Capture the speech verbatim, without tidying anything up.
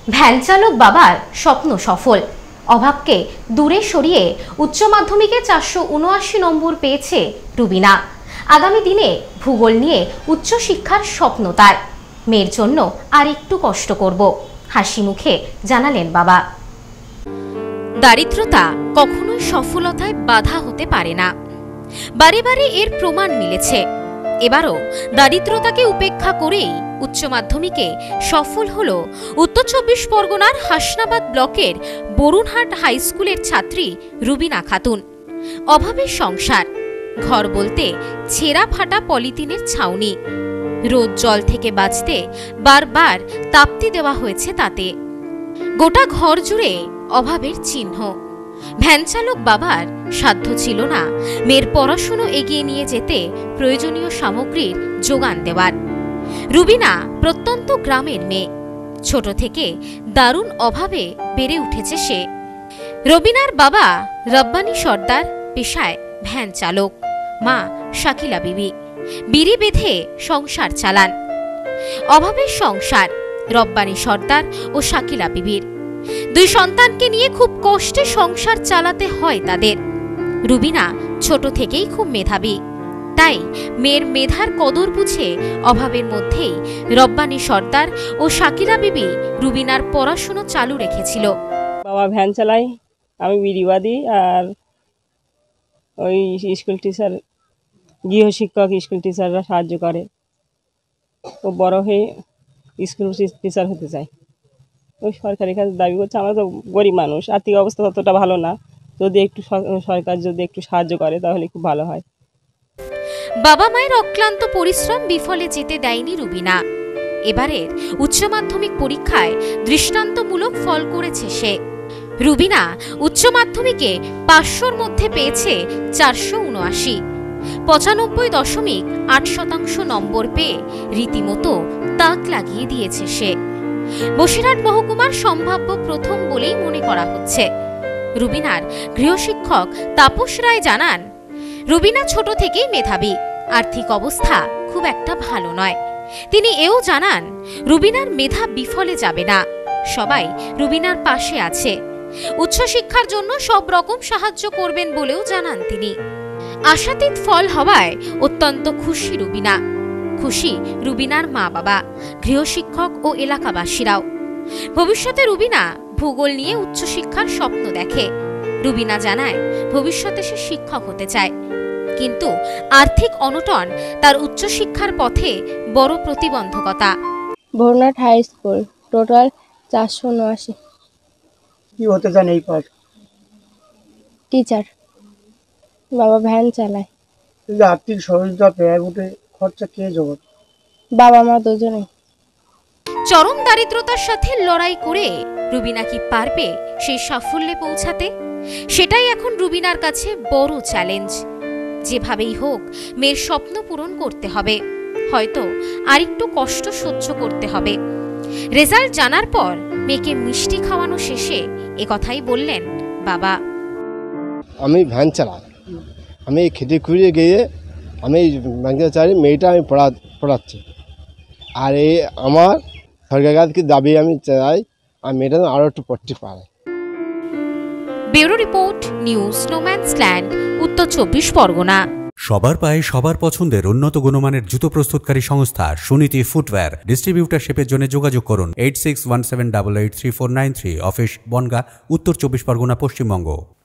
Van চালক বাবার স্বপ্ন সফল। অভাবকে দূরে সরিয়ে উচ্চ মাধ্যমিকে চারশো উনআশি নম্বর পেয়েছে রুবিনা। আগামী দিনে ভূগোল নিয়ে উচ্চশিক্ষার স্বপ্ন তার। মেয়ের জন্য আর একটু কষ্ট করব, হাসি মুখে জানালেন বাবা। দারিদ্রতা কখনোই সফলতায় বাধা হতে পারে না, বারে বারে এর প্রমাণ মিলেছে। এবারও দারিদ্রতাকে উপেক্ষা করেই উচ্চ মাধ্যমিকে সফল হল উত্তর চব্বিশ পরগনার হাসনাবাদ ব্লকের বরুণহাট হাই স্কুলের ছাত্রী রুবিনা খাতুন। অভাবের সংসার, ঘর বলতে ছেঁড়া ফাটা পলিথিনের ছাউনি। রোদ জল থেকে বাঁচতে বারবার তাপ্তি দেওয়া হয়েছে তাতে। গোটা ঘর জুড়ে অভাবের চিহ্ন। ভ্যান চালক বাবার সাধ্য ছিল না মেয়ের পড়াশুনো এগিয়ে নিয়ে যেতে প্রয়োজনীয় সামগ্রীর যোগান দেওয়ার। রুবিনা প্রত্যন্ত গ্রামের মেয়ে, ছোট থেকে দারুণ অভাবে বেড়ে উঠেছে সে। রুবিনার বাবা রব্বানী সর্দার, পেশায় ভ্যান চালক। মা শাকিলা বিবি বিড়ি বেঁধে সংসার চালান। অভাবের সংসার রব্বানী সর্দার ও শাকিলা বিবির। দুই সন্তানকে নিয়ে খুব কষ্টে সংসার চালাতে হয় তাদের। রুবিনা ছোট থেকেই খুব মেধাবী, তাই মেয়ের মেধার কদর বুঝে অভাবের মধ্যেই রব্বানী সর্দার ও শাকিলা বিবি রুবিনার পড়াশুনো চালু রেখেছিল। বাবা ভ্যান চালাই, আমি বিড়িবাদী, আর ওই স্কুল টিচার, গৃহশিক্ষক স্কুল টিচাররা সাহায্য করে। ও বড় হয়ে স্কুল টিচার হতে চায়। ওই সরকারের কাছে দাবি করছে, আমরা তো গরিব মানুষ, আর্থিক অবস্থা ততটা ভালো না, যদি একটু সরকার যদি একটু সাহায্য করে তাহলে খুব ভালো হয়। বাবা মায়ের অক্লান্ত পরিশ্রম বিফলে যেতে দেয়নি রুবিনা। এবারের উচ্চ মাধ্যমিক পরীক্ষায় দৃষ্টান্তমূলক ফল করেছে সে। রুবিনা উচ্চ মাধ্যমিকে পাঁচশোর মধ্যে পেয়েছে চারশো উনআশি, পঁচানব্বই দশমিক আট শতাংশ নম্বর পেয়ে রীতিমতো তাক লাগিয়ে দিয়েছে সে। বসিরহাট মহকুমার সম্ভাব্য প্রথম বলেই মনে করা হচ্ছে। রুবিনার গৃহশিক্ষক তাপস রায় জানান, রুবিনা ছোট থেকেই মেধাবী, আর্থিক অবস্থা খুব একটা ভালো নয়। তিনি এও জানান, রুবিনার মেধা বিফলে যাবে না, সবাই রুবিনার পাশে আছে। উচ্চশিক্ষার জন্য সব রকম সাহায্য করবেন বলেও জানান তিনি। আশাতীত ফল হওয়ায় অত্যন্ত খুশি রুবিনা। খুশি রুবিনার মা বাবা, গৃহশিক্ষক ও এলাকাবাসীরাও। ভবিষ্যতে রুবিনা ভূগোল নিয়ে উচ্চশিক্ষার স্বপ্ন দেখে। রুবিনা জানায়, ভবিষ্যতে সে শিক্ষক হতে চায়, কিন্তু আর্থিক অনটন তার উচ্চশিক্ষার পথে বড় প্রতিবন্ধকতা। বরুণহাট হাই স্কুল, টোটাল চারশো উনআশি। কি হতে চান এই পর? টিচার। বাবা ভ্যান চালায়। আর্থিক সহযোগিতা পেয়ে উঠে খরচা কে জোগাড়? বাবা মা দুজনেই। চরম দারিদ্রতার সাথে লড়াই করে রুবিনা কি পারবে সেই সাফল্যে পৌঁছাতে? সেটাই এখন রুবিনার কাছে বড় চ্যালেঞ্জ। যেভাবেই হোক মেয়ের স্বপ্ন পূরণ করতে হবে, হয়তো আরেকটু কষ্ট সহ্য করতে হবে। রেজাল্ট জানার পর মেয়েকে মিষ্টি খাওয়ানো শেষে একথাই বললেন বাবা। আমি ভ্যান চালাই, আমি খেতে খুঁজে গিয়ে আমি ব্যাংকে চাই মেয়েটা আমি পড়া পড়াচ্ছি আর এই আমার সরকারের কাছে দাবি আমি চাই আর মেয়েটা আরও একটু পড়তে পারে। ব্যুরো রিপোর্ট, নিউজ নোম্যান্সল্যান্ড, উত্তর চব্বিশ পরগনা। সবার পায়ে সবার পছন্দের উন্নত গুণমানের জুতো প্রস্তুতকারী সংস্থা সুনীতি ফুটওয়্যার ডিস্ট্রিবিউটারশিপের জন্য যোগাযোগ করুন eight six one seven double eight three four nine three, office Bongaon, উত্তর চব্বিশ পরগনা, পশ্চিমবঙ্গ।